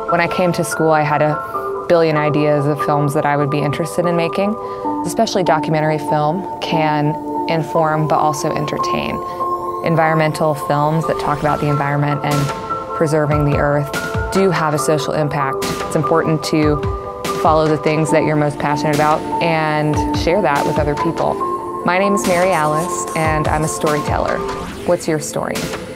When I came to school, I had a billion ideas of films that I would be interested in making. Especially documentary film can inform but also entertain. Environmental films that talk about the environment and preserving the earth do have a social impact. It's important to follow the things that you're most passionate about and share that with other people. My name is Mary Alice, and I'm a storyteller. What's your story?